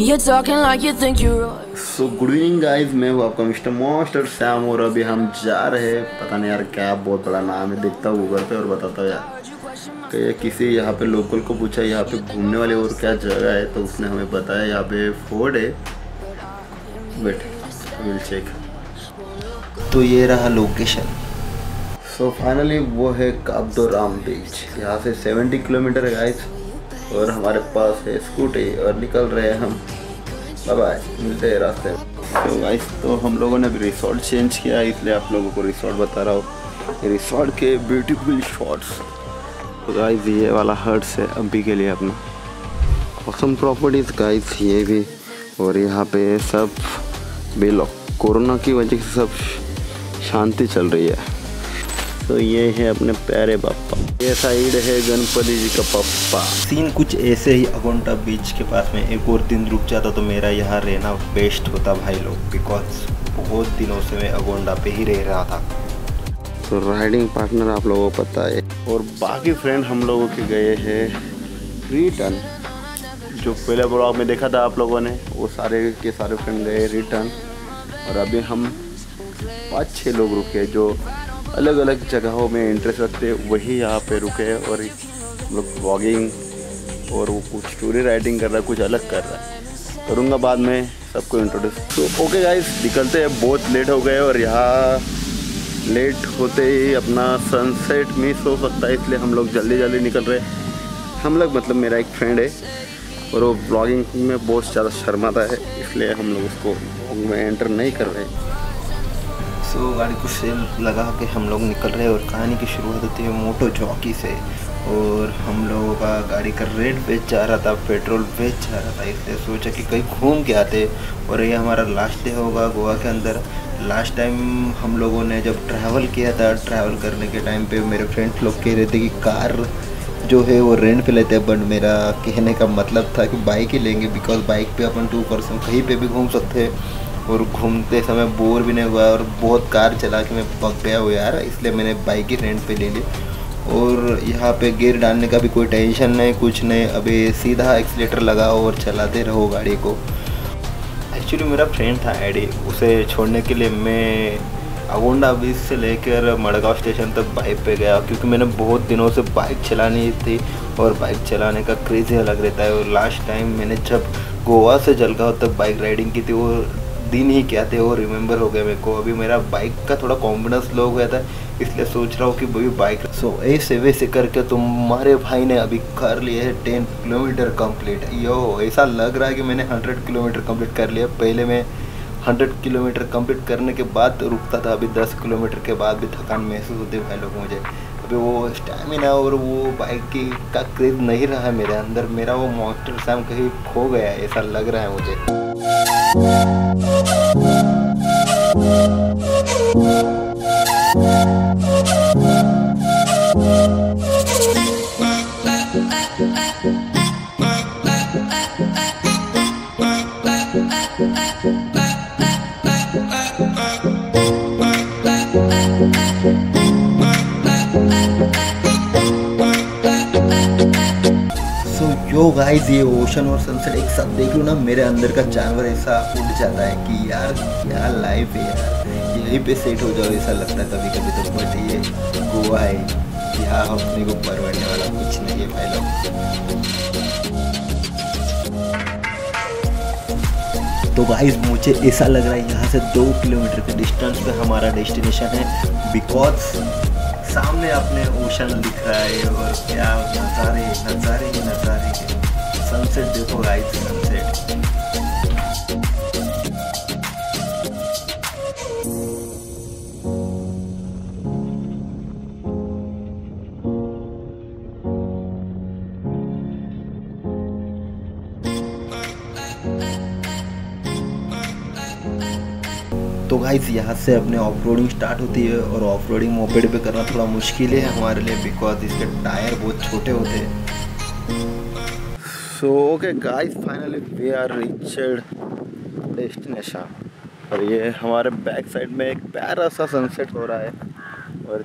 you're talking like you think you're right. So good evening guys, मैं हूँ आपका mister monster Sam और अभी हम जा रहे हैं, पता नहीं यार क्या बहुत बड़ा नाम है, देखता हूँ गूगल पे और बताता हूँ यार। कि किसी यहाँ पे लोकल को पूछा यहाँ पे घूमने वाली और क्या जगह है, तो उसने हमें बताया यहाँ पे फोर्ट है। Wait will check. तो ये रहा लोकेशन। सो फाइनली वो है काबदोराम बीच। यहाँ से 70 किलोमीटर है गाइस, और हमारे पास है स्कूटी और निकल रहे हैं हम। बाय बाय, मिलते हैं रास्ते में। तो गाइस, तो हम लोगों ने अभी रिसोर्ट चेंज किया, इसलिए आप लोगों को रिसोर्ट बता रहा हूँ। ये रिसोर्ट के ब्यूटीफुल शॉट्स। तो गाइस ये वाला हट्स है अभी के लिए अपना। ऑसम प्रॉपर्टीज गाइस ये भी। और यहाँ पे सब बेलो कोरोना की वजह से सब शांति चल रही है। तो ये है अपने प्यारे पापा, ये साइड है गणपति जी का पापा। सीन कुछ ऐसे ही अगोंडा बीच के पास में एक और दिन रुक जाता तो मेरा यहाँ रहना बेस्ट होता भाई लोग, बिकॉज बहुत दिनों से मैं अगोंडा पे ही रह रहा था। तो राइडिंग पार्टनर आप लोगों को पता है, और बाकी फ्रेंड हम लोगों के गए हैं रिटर्न। जो पहले ब्लॉग में देखा था आप लोगों ने, वो सारे के सारे फ्रेंड गए रिटर्न। और अभी हम 5-6 लोग रुके जो अलग अलग जगहों में इंटरेस्ट रखते, वही यहाँ पे रुके हैं। और हम लोग व्लॉगिंग और वो कुछ स्टोरी राइटिंग कर रहा है, कुछ अलग कर रहा है। करूँगा बाद में सबको इंट्रोड्यूस। तो ओके गाइस, निकलते हैं, बहुत लेट हो गए और यहाँ लेट होते ही अपना सनसेट मिस हो सकता है, इसलिए हम लोग जल्दी जल्दी निकल रहे हैं। हम लोग मतलब मेरा एक फ्रेंड है और वो ब्लॉगिंग में बहुत ज़्यादा शर्माता है, इसलिए हम लोग उसको में एंटर नहीं कर रहे। सो गाड़ी को सेल लगा के हम लोग निकल रहे हैं और कहानी की शुरुआत होती है मोटो जॉकी से। और हम लोगों का गाड़ी का रेट बेच जा रहा था, पेट्रोल बेच जा रहा था, इसलिए सोचा कि कहीं घूम के आते। और ये हमारा लास्ट डे होगा गोवा के अंदर। लास्ट टाइम हम लोगों ने जब ट्रैवल किया था, ट्रैवल करने के टाइम पे मेरे फ्रेंड्स लोग कह रहे थे कि कार जो है वो रेंट पे लेते हैं, बट मेरा कहने का मतलब था कि बाइक ही लेंगे, बिकॉज बाइक पे अपन 2 पर्सन कहीं पे भी घूम सकते हैं और घूमते समय बोर भी नहीं हुआ। और बहुत कार चला के मैं पक गया हूँ यार, इसलिए मैंने बाइक ही रेंट पे ले ली। और यहाँ पे गियर डालने का भी कोई टेंशन नहीं, कुछ नहीं, अभी सीधा एक्सीलेटर लगाओ और चलाते रहो गाड़ी को। एक्चुअली मेरा फ्रेंड था एडी, उसे छोड़ने के लिए मैं अगोंडा बीच से लेकर मडगांव स्टेशन तक बाइक पे गया, क्योंकि मैंने बहुत दिनों से बाइक चलानी थी और बाइक चलाने का क्रेज़ ही अलग रहता है। और लास्ट टाइम मैंने जब गोवा से जलगांव तक बाइक राइडिंग की थी, वो दिन ही क्या थे वो रिमेंबर हो गया मेरे को। अभी मेरा बाइक का थोड़ा कॉन्फिडेंस लो हो गया था, इसलिए सोच रहा हूँ कि भाई बाइक। सो ऐसे वैसे करके तुम्हारे भाई ने अभी कर लिए है 10 किलोमीटर कंप्लीट। यो ऐसा लग रहा है कि मैंने 100 किलोमीटर कंप्लीट कर लिया। पहले मैं 100 किलोमीटर कंप्लीट करने के बाद रुकता था, अभी 10 किलोमीटर के बाद भी थकान महसूस होती है भाई लोग मुझे। अभी वो स्टैमिना और वो बाइक की का क्रेज नहीं रहा है मेरे अंदर। मेरा वो मॉन्स्टर सैम कहीं खो गया है, ऐसा लग रहा है मुझे। यो गाइस, ये ओशन और सनसेट एक साथ देख लो ना, मेरे अंदर का जानवर ऐसा उठ जाता है कि यार क्या लाइफ है यार, यहीं पे सेट हो जाओ ऐसा लगता है कभी कभी तो। बट ये गोवा है, यहाँ अपने को परवड़ने वाला कुछ नहीं है भाई लोग। तो गाइस मुझे ऐसा लग रहा है यहाँ से 2 किलोमीटर के डिस्टेंस पे हमारा डेस्टिनेशन है, बिकॉज सामने अपने ओशन दिख रहा है। और क्या नज़ारे नज़ारे ही नज़ारे के। सनसेट देखो गाइस, सनसेट। तो गाइस यहाँ से अपने ऑफ रोडिंग स्टार्ट होती है, और ऑफ रोडिंग मोपेड पे करना थोड़ा मुश्किल है हमारे लिए, बिकॉज इसके टायर बहुत छोटे होते हैं। So okay guys, finally we are reached destination. और ये हमारे बैक साइड में एक प्यारा सा सनसेट हो रहा है,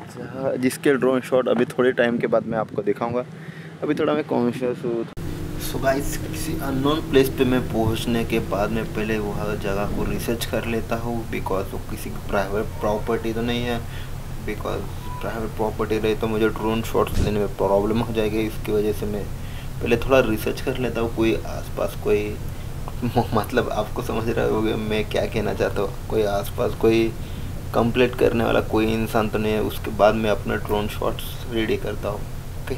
और जिसके ड्रोन शॉट अभी थोड़े टाइम के बाद मैं आपको दिखाऊंगा। अभी थोड़ा मैं कॉन्शियस हूँ। सो गाइस, किसी अननोन प्लेस पे मैं पहुंचने के बाद मैं पहले वह जगह को रिसर्च कर लेता हूँ, बिकॉज वो किसी की प्राइवेट प्रॉपर्टी तो नहीं है। बिकॉज प्राइवेट प्रॉपर्टी रही तो मुझे ड्रोन शॉट्स लेने में प्रॉब्लम हो जाएगी। इसकी वजह से मैं पहले थोड़ा रिसर्च कर लेता हूँ। कोई आसपास कोई मतलब आपको समझ रहे होगे मैं क्या कहना चाहता हूँ, कोई आसपास कोई कंप्लीट करने वाला कोई इंसान तो नहीं है। उसके बाद मैं अपना ड्रोन शॉट्स रेडी करता हूँ। Okay,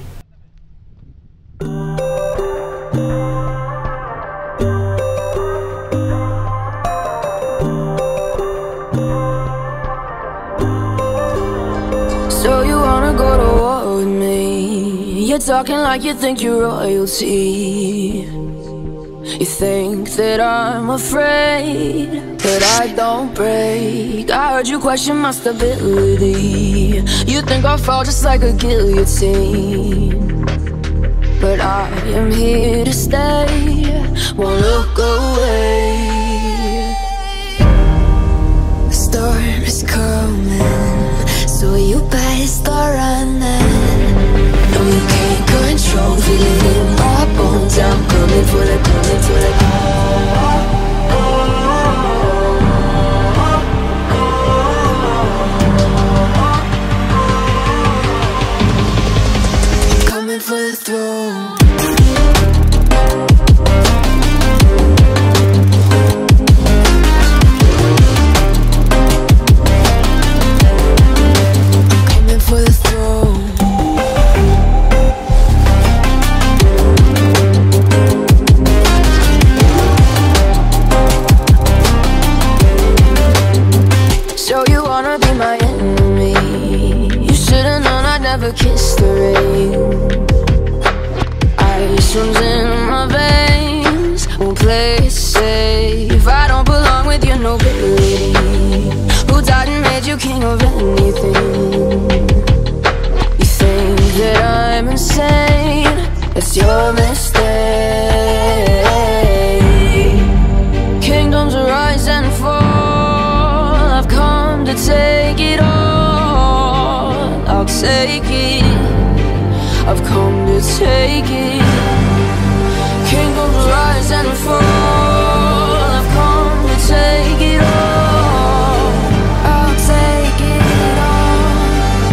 So you wanna go to war with me? You're talking like you think you're royalty. You think that I'm afraid, but I don't break. I heard you question my stability. You think I'll fall just like a guillotine, but I am here to stay, won't look away. The storm is coming, so you better start running. No, you can't control, feel it in my bones. I'm coming for the, coming for the. Coming for the throne. Kiss the rain. Ice runs in my veins, won't play it safe. I don't belong with your nobility. Who died and made you king of anything? You think that I'm insane? That's your mistake. Kingdoms rise and fall, I've come to take it all. I'll take it, I've come to take it. Kingdoms rise and fall, I've come to take it all. I'll take it all.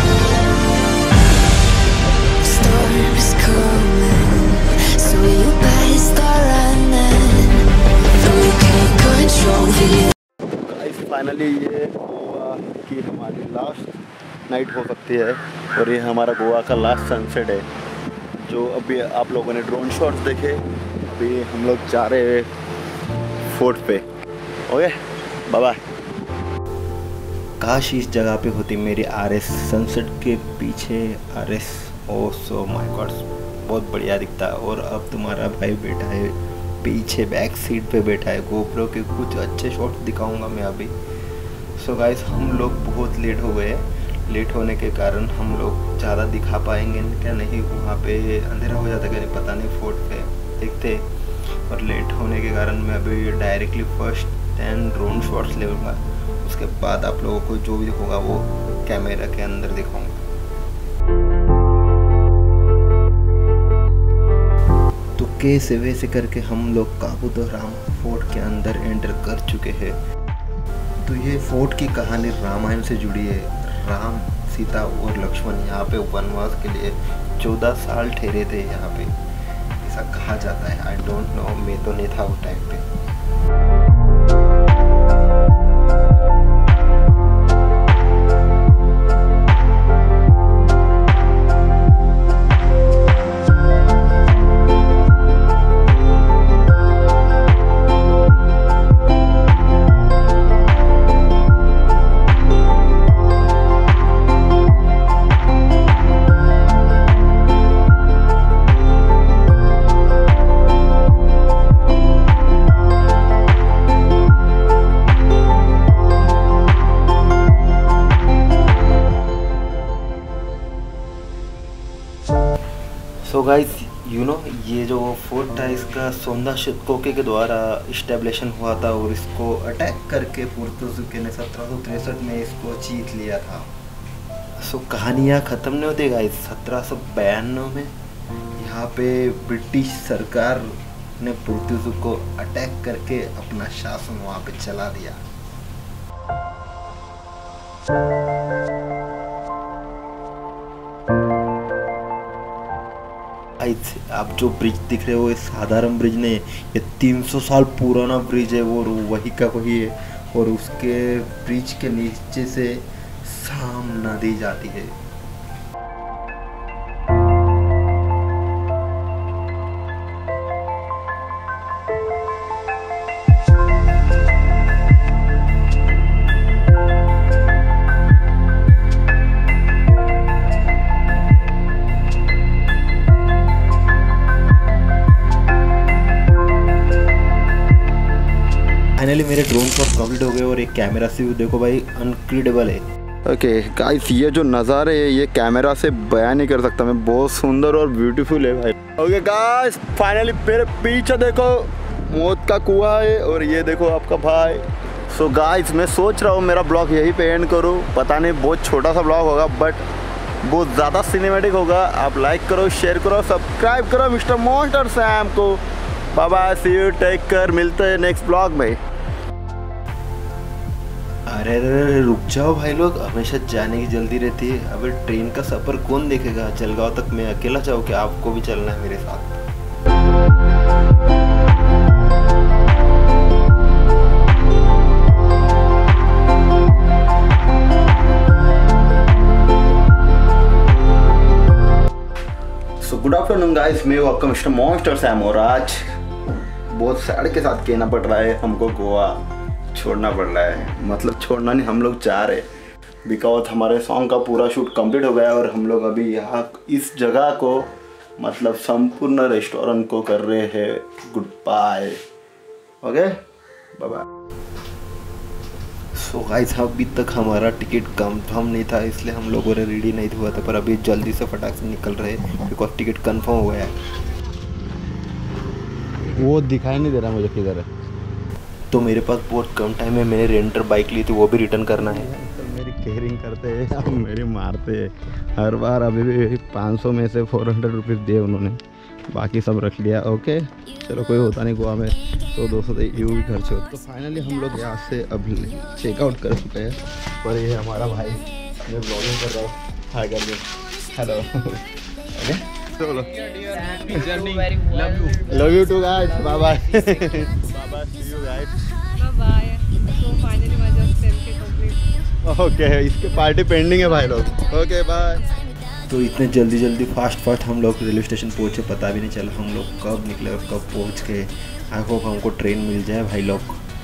Storm is coming, so you better start running. No, you can't control it. Guys finally ये गोवा की हमारी last night हो सकती है और ये हमारा गोवा का लास्ट सनसेट है जो अभी आप लोगों ने ड्रोन शॉट्स देखे। अभी हम लोग जा रहे हैं फोर्ट पे। Okay, bye bye. काश इस जगह पे होती मेरी RS सनसेट के पीछे RS। Oh so my god, बहुत बढ़िया दिखता है। और अब तुम्हारा भाई बैठा है पीछे बैक सीट पे बैठा है। गोप्रो के कुछ अच्छे शॉट्स दिखाऊंगा मैं अभी। सो गाइस, हम लोग बहुत लेट हो गए। लेट होने के कारण हम लोग ज़्यादा दिखा पाएंगे क्या नहीं, वहाँ पे अंधेरा हो जाता है क्या नहीं पता नहीं, फोर्ट पे देखते। और लेट होने के कारण मैं अभी डायरेक्टली फर्स्ट 10 ड्रोन शॉट्स लूँगा। उसके बाद आप लोगों को जो भी होगा वो कैमरा के अंदर दिखाऊंगा। तो कैसे वैसे करके हम लोग काबूतराम फोर्ट के अंदर एंटर कर चुके हैं। तो ये फोर्ट की कहानी रामायण से जुड़ी है। राम, सीता और लक्ष्मण यहाँ पे वनवास के लिए 14 साल ठहरे थे यहाँ पे, ऐसा कहा जाता है। आई डोंट नो, मैं तो नहीं था उस टाइम पे। सो गाइस, यू नो ये जो फोर्ट था इसका सोंदा शिकोके के द्वारा इस्टेब्लिशन हुआ था और इसको अटैक करके पुर्तगाल ने 1763 में इसको जीत लिया था। सो कहानियाँ ख़त्म नहीं होती गाइस। 1792 में यहाँ पे ब्रिटिश सरकार ने पुर्तगाल को अटैक करके अपना शासन वहाँ पे चला दिया। आप जो ब्रिज दिख रहे हो ये साधारण ब्रिज नहीं है, ये 300 साल पुराना ब्रिज है, वो वही का वही है। और उसके ब्रिज के नीचे से साम नदी जाती है। फाइनली मेरे ड्रोन शॉट कंप्लीट हो गए और एक कैमरा से भी देखो भाई अनक्रेडिबल है। ओके गाइस, ये जो नज़ारे है ये कैमरा से बयान नहीं कर सकता मैं, बहुत सुंदर और ब्यूटीफुल है भाई। ओके गाइस, फाइनली मेरे पीछे देखो मौत का कुआं है और ये देखो आपका भाई। सो गाइस, मैं सोच रहा हूँ मेरा ब्लॉग यहीं पे एंड करूँ। पता नहीं बहुत छोटा सा ब्लॉग होगा बट बहुत ज़्यादा सिनेमैटिक होगा। आप लाइक करो, शेयर करो, सब्सक्राइब करो मिस्टर मॉन्स्टर सैम को। Bye bye, see you, take care, मिलते हैं नेक्स्ट ब्लॉग में। अरे रुक जाओ भाई लोग, हमेशा जाने की जल्दी रहती है। अबे ट्रेन का सफ़र कौन देखेगा? जलगांव तक मैं अकेला जाऊँ क्या? आपको भी चलना है मेरे साथ? सो गुड आफ्टरनून गाइस, मैं आपका मिस्टर मॉन्स्टर सैम और आज बहुत सैड के साथ कहना पड़ रहा है, हमको गोवा छोड़ना पड़ रहा है। मतलब छोड़ना नहीं, हम लोग चाह रहे बिकॉज हमारे सॉन्ग का पूरा शूट कंप्लीट हो गया है और हम लोग अभी यहाँ इस जगह को मतलब संपूर्ण रेस्टोरेंट को कर रहे हैं good bye. Okay bye bye. So guys, अभी तक हमारा टिकट कंफर्म नहीं था इसलिए हम लोगों ने रेडी नहीं हुआ था, पर अभी जल्दी से फटाक से निकल रहे हैं बिकॉज टिकट कंफर्म हो गया है। वो दिखाई नहीं दे रहा मुझे किधर है। तो मेरे पास बहुत कम टाइम है, मैंने रेंटर बाइक ली थी वो भी रिटर्न करना है। तो मेरी केयरिंग करते हैं, अब मेरी मारते हैं हर बार। अभी भी 500 में से 400 रुपीज़ दिए उन्होंने, बाकी सब रख लिया। ओके चलो, कोई होता नहीं गोवा में, 100-200 यूँ भी खर्च हो। तो फाइनली हम लोग यहाँ से अब चेकआउट कर चुके हैं और ये हमारा भाई, मैं ब्लॉगिंग कर रहा हूँ। हाय कर दो, हेलो। ओके चलो, love you too guys, bye bye. Okay, इसके पार्टी पेंडिंग है भाई लोग। Okay bye. तो इतने जल्दी फास्ट हम लोग रेलवे स्टेशन पहुँचे, पता भी नहीं चला हम लोग कब निकले और कब पहुँच गए। आई होप हमको ट्रेन मिल जाए भाई लोग।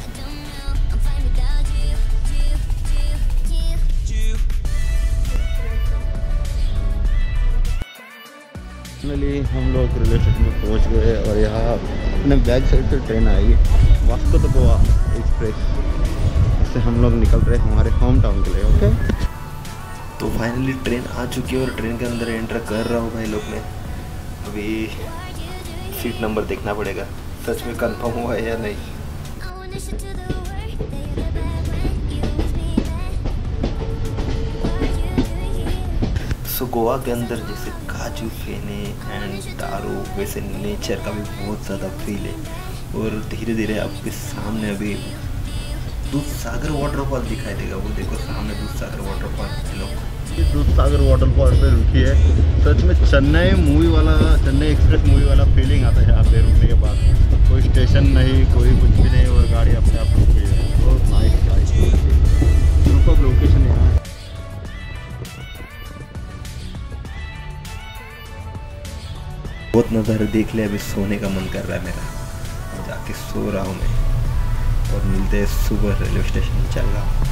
फाइनली हम लोग रेलवे स्टेशन में पहुँच गए और यहाँ अपने बैक साइड से ट्रेन आएगी वास्को टू गोवा एक्सप्रेस। इससे हम लोग निकल रहे हैं हमारे होम टाउन के लिए। ओके तो फाइनली ट्रेन आ चुकी है और ट्रेन के अंदर एंटर कर रहा हूँ भाई लोग मैं। अभी सीट नंबर देखना पड़ेगा सच में कंफर्म हुआ है या नहीं। सो गोवा के अंदर जैसे काजू फेने एंड दारू, वैसे नेचर का भी बहुत ज़्यादा फील है। और धीरे धीरे आपके सामने अभी दूधसागर वाटरफॉल दिखाई देगा। वो देखो सामने Dudhsagar waterfall. Hello, Dudhsagar waterfall पे रुकी है। सच में चेन्नई मूवी वाला, चेन्नई एक्सप्रेस मूवी वाला फीलिंग आता है यहाँ पे रुकने के बाद। कोई स्टेशन नहीं, कोई कुछ भी नहीं और गाड़ी अपने आप रुकी है। बहुत नाइस सुपर लोकेशन है यहाँ। बहुत नज़ारे देख ले, अभी सोने का मन कर रहा है मेरा। जाके सो रहा हूँ मैं और मिलते हैं सुबह रेलवे स्टेशन चल रहा हूँ।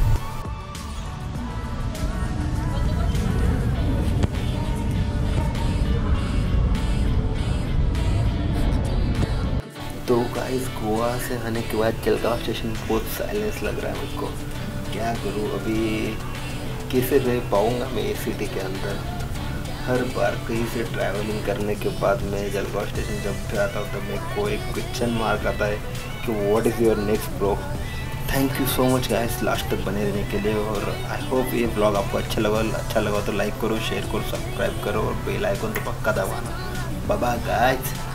तो गाइस, गोवा से आने के बाद जलगांव स्टेशन बहुत साइलेंस लग रहा है मुझको। क्या करूँ अभी, कैसे रह पाऊँगा मैं इस सिटी के अंदर। हर बार कहीं से ट्रैवलिंग करने के बाद मैं जलगांव स्टेशन जब भी आता हूँ तब मेरे को एक क्वेश्चन मार्क आता है कि what is your next bro. Thank you so much guys last तक बने रहने के लिए। और आई होप ये ब्लॉग आपको अच्छा लगा तो लाइक करो, शेयर करो, सब्सक्राइब करो और बेल आइकन तो पक्का दबाना। Bye bye guys.